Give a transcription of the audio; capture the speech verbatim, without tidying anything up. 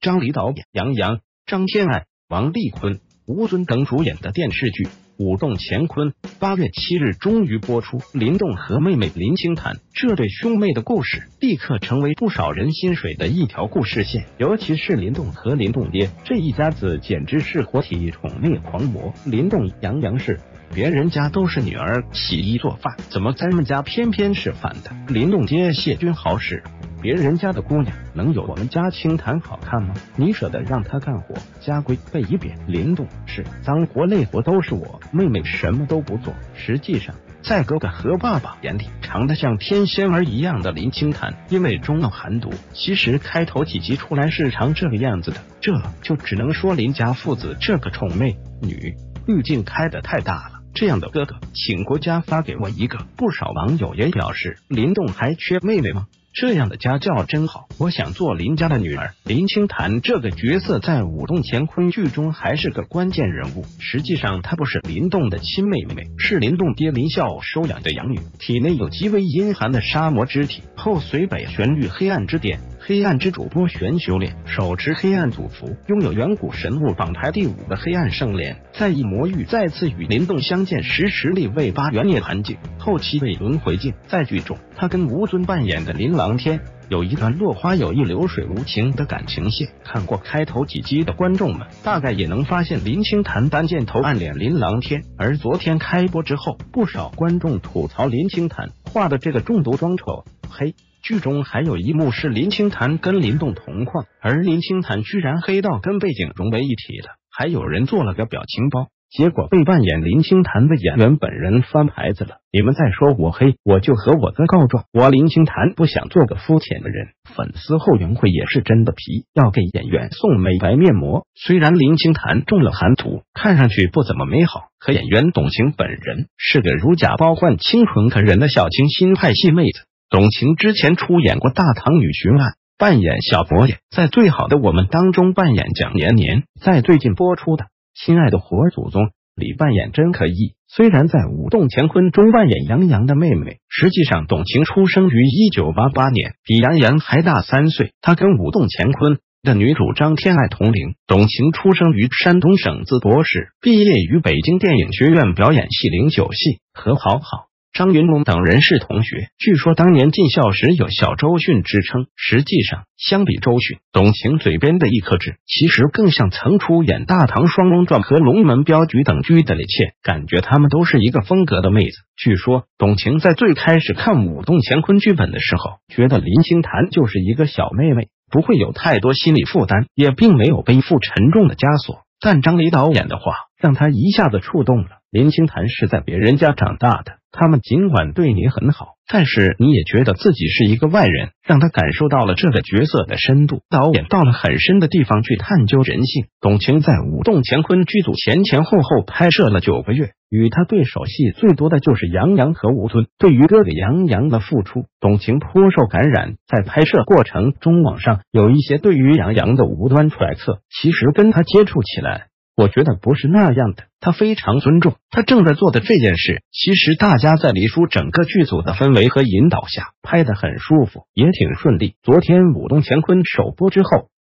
张黎导演，杨洋、张天爱、王丽坤、吴尊等主演的电视剧《舞动乾坤》八月七日终于播出。林动和妹妹林清潭这对兄妹的故事，立刻成为不少人心水的一条故事线。尤其是林动和林动爹这一家子，简直是活体宠溺狂魔。林动、杨洋是别人家都是女儿洗衣做饭，怎么咱们家偏偏是反的？林动爹谢君豪是别人家的姑娘，能有我们家清谈好看吗？你舍得让她干活，家规背一遍。林动是脏活累活都是我，妹妹什么都不做。实际上，在哥哥和爸爸眼里，长得像天仙儿一样的林清潭，因为中了寒毒，其实开头几集出来是长这个样子的，这就只能说林家父子这个宠妹女滤镜开得太大了。这样的哥哥，请国家发给我一个。不少网友也表示，林动还缺妹妹吗？这样的家教真好，我想做林家的女儿。林清潭这个角色在《舞动乾坤》剧中还是个关键人物，实际上她不是林动的亲妹妹，是林动爹林啸收养的养女，体内有极为阴寒的杀魔之体。后随北旋律黑暗之典，黑暗之主波玄修炼，手持黑暗祖符，拥有远古神物榜排第五的黑暗圣莲。在一魔域再次与林动相见时，实力为八元涅槃境，后期为轮回境。在剧中，他跟吴尊扮演的林郎天有一段落花有意流水无情的感情线。看过开头几集的观众们大概也能发现林清潭单箭头暗恋林郎天。而昨天开播之后，不少观众吐槽林清潭画的这个中毒装丑黑。剧中还有一幕是林清潭跟林动同框，而林清潭居然黑到跟背景融为一体的，还有人做了个表情包，结果被扮演林清潭的演员本人翻牌子了。你们再说我黑，我就和我哥告状。我林清潭不想做个肤浅的人，粉丝后援会也是真的皮，要给演员送美白面膜。虽然林清潭中了寒毒，看上去不怎么美好，可演员董卿本人是个如假包换、清纯可人的小清新派系妹子。董卿之前出演过《大唐女巡案》，扮演小伯爷，在《最好的我们》当中扮演蒋年年，在最近播出的《亲爱的活祖宗》里扮演真可意。虽然在《舞动乾坤》中扮演杨洋的妹妹，实际上董卿出生于一九八八年，比杨洋还大三岁。她跟《舞动乾坤》的女主张天爱同龄。董卿出生于山东省淄博市，毕业于北京电影学院表演系零九系，和郝好、张云龙等人是同学。据说当年进校时有小周迅之称，实际上相比周迅，董卿嘴边的一颗痣其实更像曾出演《大唐双龙传》和《龙门镖局》等剧的李倩，感觉他们都是一个风格的妹子。据说董卿在最开始看《舞动乾坤》剧本的时候，觉得林清潭就是一个小妹妹，不会有太多心理负担，也并没有背负沉重的枷锁。但张黎导演的话让他一下子触动了。林清潭是在别人家长大的，他们尽管对你很好，但是你也觉得自己是一个外人，让他感受到了这个角色的深度。导演到了很深的地方去探究人性。董卿在《舞动乾坤》剧组前前后后拍摄了九个月，与他对手戏最多的就是杨洋和吴尊。对于哥哥杨洋的付出，董卿颇受感染。在拍摄过程中，网上有一些对于杨洋的无端揣测，其实跟他接触起来，我觉得不是那样的。他非常尊重他正在做的这件事。其实大家在黎叔整个剧组的氛围和引导下拍得很舒服，也挺顺利。昨天《舞动乾坤》首播之后，